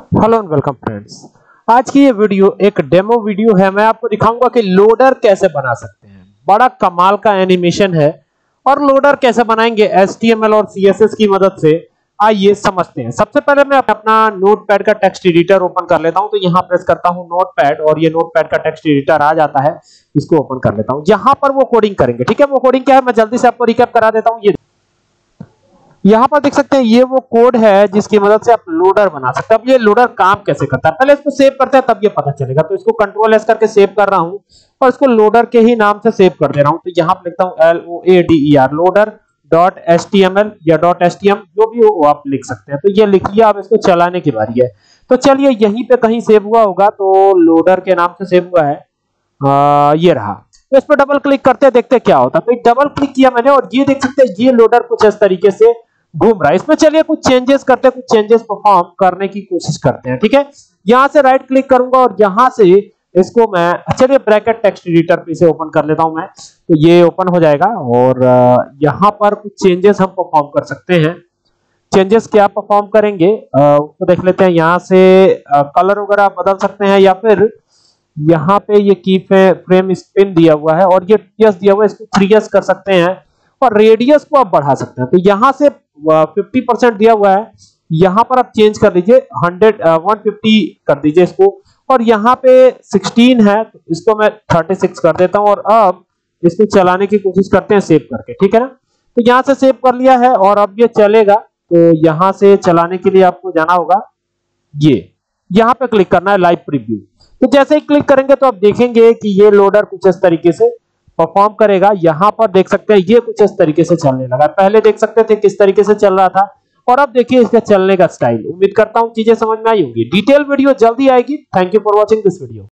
Hello and welcome friends. आज की ये वीडियो एक डेमो वीडियो है। मैं आपको दिखाऊंगा कि लोडर कैसे बना सकते हैं। बड़ा कमाल का एनिमेशन है और लोडर कैसे बनाएंगे HTML और CSS की मदद से, आइए समझते हैं। सबसे पहले मैं अपना नोटपैड का टेक्स्ट एडिटर ओपन कर लेता हूं। तो यहां प्रेस करता हूं नोटपैड और ये नोटपैड का टेक्स्ट एडिटर आ जाता है। इसको ओपन कर लेता हूं। यहां पर वो कोडिंग करेंगे, ठीक है। वो कोडिंग क्या है मैं जल्दी से आपको रिकैप करा देता हूं। ये यहाँ पर देख सकते हैं ये वो कोड है जिसकी मदद से आप लोडर बना सकते हैं। अब ये लोडर काम कैसे करता है पहले इसको सेव करते हैं तब ये पता चलेगा। तो इसको कंट्रोल एस करके सेव कर रहा हूं और इसको लोडर के ही नाम से सेव कर दे रहा हूं। तो यहाँ पर लिखता हूं LOADER लोडर .html या .htm जो भी हो आप लिख सकते हैं। तो ये लिख लिया। अब इसको चलाने की बारी है। तो चलिए यहीं पे कहीं सेव हुआ होगा। तो लोडर के नाम से सेव हुआ है, ये रहा। तो इस पर डबल क्लिक करते हैं, देखते हैं क्या होता है। तो डबल क्लिक किया मैंने और ये देख सकते हैं ये लोडर कुछ इस तरीके से घूम रहा है। इसमें चलिए कुछ चेंजेस करते हैं, कुछ चेंजेस परफॉर्म करने की कोशिश करते हैं, ठीक है। यहां से राइट क्लिक करूंगा और यहां से इसको मैं चलिए ब्रैकेट टेक्स्ट एडिटर पे इसे ओपन कर लेता हूं मैं। तो ये ओपन हो जाएगा और यहां पर कुछ चेंजेस हम परफॉर्म कर सकते हैं। चेंजेस क्या परफॉर्म करेंगे उसको देख लेते हैं। यहां से कलर वगैरह बदल सकते हैं या फिर यहाँ पे ये की फ्रेम स्पिन दिया हुआ है और ये टीएस दिया हुआ है, इसको 3s कर सकते हैं और रेडियस को आप बढ़ा सकते हैं। तो यहाँ से 50% दिया हुआ है, यहाँ पर आप चेंज कर लीजिए 150 कर दीजिए इसको। और यहाँ पे 16 है तो इसको मैं 36 कर देता हूँ और अब इसको चलाने की कोशिश करते हैं सेव करके, ठीक है ना। तो यहाँ से सेव कर लिया है और अब ये चलेगा। तो यहाँ से चलाने के लिए आपको जाना होगा, ये यहाँ पे क्लिक करना है लाइव प्रीव्यू। तो जैसे ही क्लिक करेंगे तो आप देखेंगे कि ये लोडर कुछ इस तरीके से परफॉर्म करेगा। यहां पर देख सकते हैं ये कुछ इस तरीके से चलने लगा। पहले देख सकते थे किस तरीके से चल रहा था और अब देखिए इसका चलने का स्टाइल। उम्मीद करता हूं चीजें समझ में आई होंगी। डिटेल वीडियो जल्दी आएगी। Thank you for watching this video.